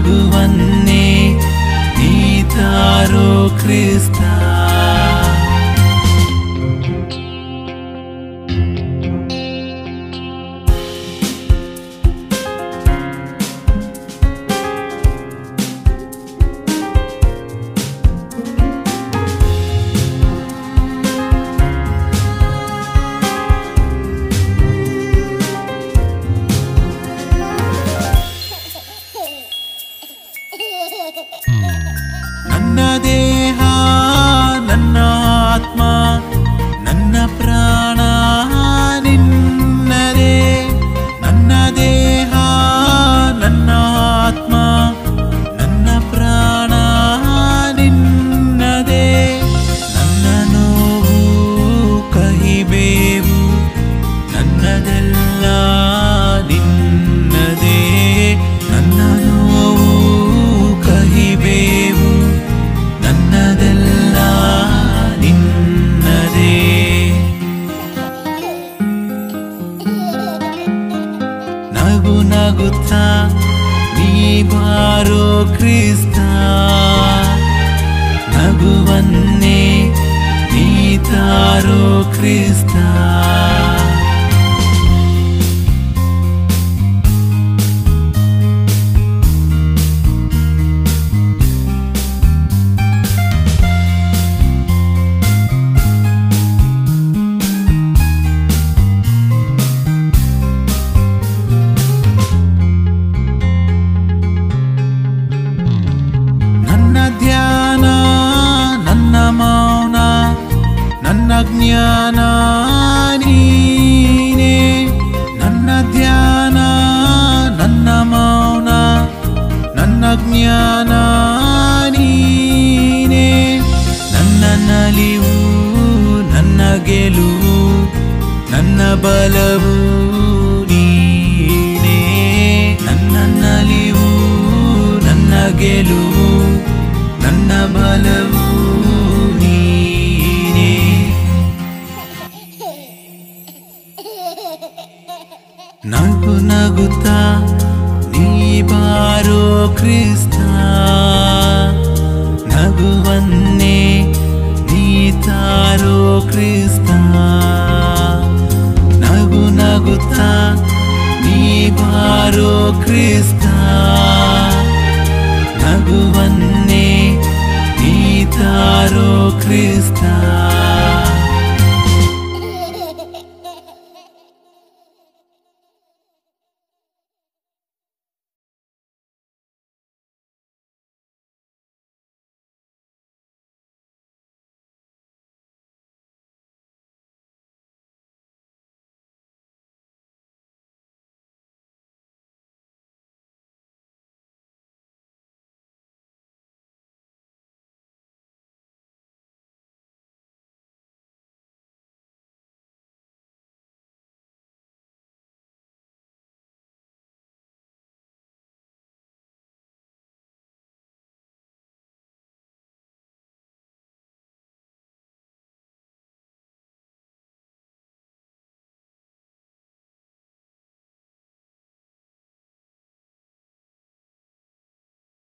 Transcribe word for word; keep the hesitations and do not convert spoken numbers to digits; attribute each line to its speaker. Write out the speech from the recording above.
Speaker 1: ನಗುವನ್ನೇ ನೀತಾರೋ ಕ್ರಿಸ್ತ. ನನ್ನ ದೇಹ ನನ್ನ ಆತ್ಮ ನನ್ನ ಪ್ರಾಣ ನಿನ್ನದೇ. ನನ್ನ ದೇಹ ನನ್ನ ಆತ್ಮ ನನ್ನ ಪ್ರಾಣ ನಿನ್ನದೇ. ನನ್ನ ನೋವು ಕಹಿಬೇವು ನನ್ನದೆಲ್ಲ ನಿನ್ನದೇ. ನನ್ನ ನೋವು ಕಹಿಬೇವು ನನ್ನದೆಲ್ಲ ನಿನ್ನದೇ. ನಗು ನಗುತ್ತಾ ನೀ ಬಾರೋ ಕ್ರಿಸ್ತ. ನಗುವನ್ನೇ ನೀತಾರೋ ಕ್ರಿಸ್ತ. ಧ್ಯಾನ ನನ್ನ ಮೌನ ನನ್ನ ಜ್ಞಾನ ನೀನೇ. ನನ್ನ ಧ್ಯಾನ ನನ್ನ ಮೌನ ನನ್ನ ಜ್ಞಾನ ನೀನೇ. ನನ್ನ ನಲಿವು ನನ್ನ ಗೆಲುವು ನನ್ನ ಬಲವು ನೀನೇ. ನನ್ನ ನಲಿವು ನನ್ನ ಗೆಲುವು ನನ್ನ ಬಲವು ನೀನೇ. ನಗು ನಗುತ್ತಾ ನೀ ಬಾರೋ ಕ್ರಿಸ್ತ. ನಗುವನ್ನೇ ನೀತಾರೋ ಕ್ರಿಸ್ತ. ನಗು ನಗುತ್ತಾ ನೀ ಬಾರೋ ಕ್ರಿಸ್ತ. ನಗುವನ್ನೇ ನೀತಾರೋ ಕ್ರಿಸ್ತ.